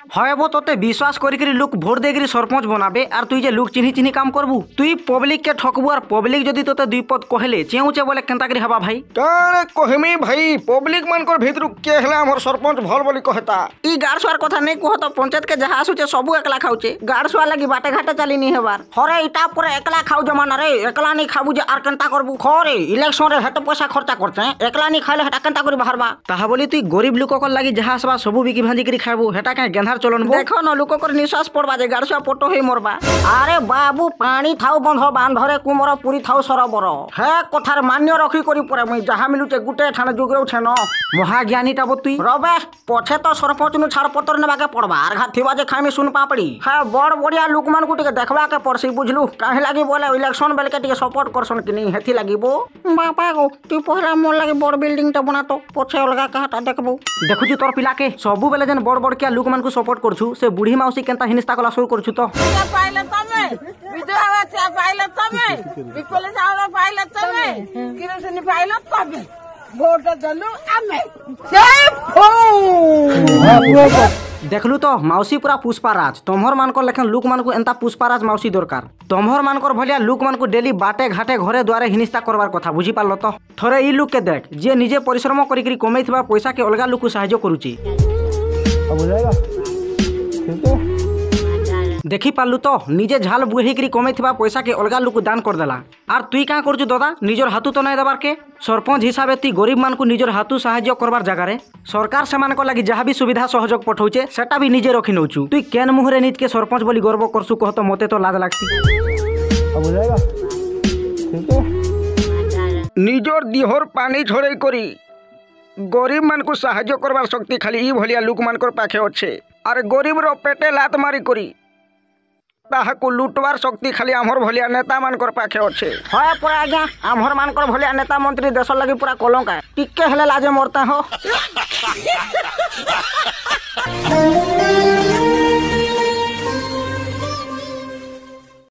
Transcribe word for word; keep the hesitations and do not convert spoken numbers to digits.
হয় বো তোতে বিশ্বাস করি লোক ভোট দিয়ে सरपंच बनाबे और तुई जे लोक चिन्ही चिन्ही काम करबू तुई पब्लिक के ठकबू और पब्लिक जदि तोते दुई पद कहले चेउचे बोले केनता करी हवा भाई कारे कहमी भाई पब्लिक मान कर भितरु के हला हमर सरपंच भल बोली कहता ई गाड़सुआर कथा नहीं कहत पंचायत के जहाँ आसुचे सबू एकला खाउचे गाड़सुआ लगी बाटे घाटे चली नहीं हेबार हरे इटा पूरा एकला खाऊ जमाना रे एकला नहीं खाबू जे आर केनता करबू खरे इलेक्शन रे हेत पैसा खर्चा करते एकला नहीं खाले हेटा केनता करी बाहरबा ताहा बोली तुई गरीब लोक को लगी जहाँ आसबा सबू बिकी भांजी करी खाबू हेटा के गेंधार चलन देखो न लोक कर निश्वास पड़बा जे गाड़सुआ पोटो हे मरबा अरे बाबू पानी थाउ बंध बांधरे कुमर पुरी थाउ सरोवर हे कथार मान्य रखी करी परे मुई जहाँ मिलुचे गुटे ठाणे जुगरेउ छेन महाज्ञानी टा बतुई रबे पछे तो सरपंच नु छाड़ पत्र नेबा के पड़बा आर घात थिबा जे खामी सुन पापड़ी है बड़ बढ़िया लोक मान को टिके देखबा के पड़सी बुझलु काहे लागी बोले इलेक्शन बेल के टिके सपोर्ट करसन कि नहीं हेथि लागी बो बापा गो तू पहला मोर लागी बड़ बिल्डिंग टा बना तो पछे अलगा कहाटा देखबो देखु जी तोर पिला के सबु बेले जन बड़ बड़ के लोक मान को सपोर्ट करछु से बुढ़ी मौसी केनता हिनिस्ता कला शुरू करछु तो पाइले तमे विधवा चा पाइले तमे विकल चावल पाइले तमे किरोसिन पाइले तमे वोट दलु आमे देखलु तो मौसी पूरा पुष्पा राज तोमहर मान को लेखन लोक मान को एंता पुष्पा राज मौसी दरकार तोमहर मान को भलिया लोक मान को डेली बाटे घाटे घरे द्वारे हिनिस्ता करवार कथा बुझी पारलो तो थोड़े ई लोक के देख जे निजे परिश्रम करी करी कमैथिबा पैसा के अलगा लोक सहायता करूची अब हो जाएगा ठीक है देखी पालु तो निजे झाल बुही करी कमैथिबा पैसा के अलगा लोक दान कर देला आर तुई का करछु दादा निजर हाथू तो नहीं देबार के सरपंच हिसाबे ती गरीब मान को निजर हाथू सहायता करबार जगह रे सरकार सेमान को लागि जहाँ भी सुविधा सहयोग पठौचे सेटा भी निजे रखी नौछु तुई केन मुहरे निज के सरपंच बोली गर्व करसु कह तो मते तो लाज लागसी अब हो जाएगा ठीक है निजर दिहर पानी छोड़े करी गरीब मान को सहायता करबार शक्ति खाली ई भलिया लोक मान को पाखे अच्छे अरे गरीब रो पेटे लात मारी करी ताहाको लुटवार शक्ति खाली आमर भलिया नेता मान कर पाखे अच्छे है पूरा आज्ञा आमर मान कर भलिया नेता मंत्री देश लगी पूरा कलंक टिके हेले लाजे मरता हो